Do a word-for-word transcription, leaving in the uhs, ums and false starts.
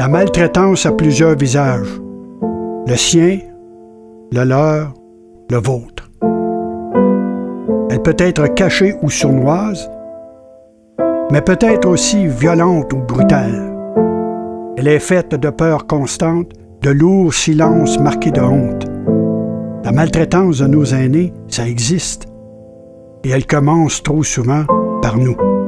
La maltraitance a plusieurs visages. Le sien, le leur, le vôtre. Elle peut être cachée ou sournoise, mais peut être aussi violente ou brutale. Elle est faite de peurs constantes, de lourds silences marqués de honte. La maltraitance de nos aînés, ça existe. Et elle commence trop souvent par nous.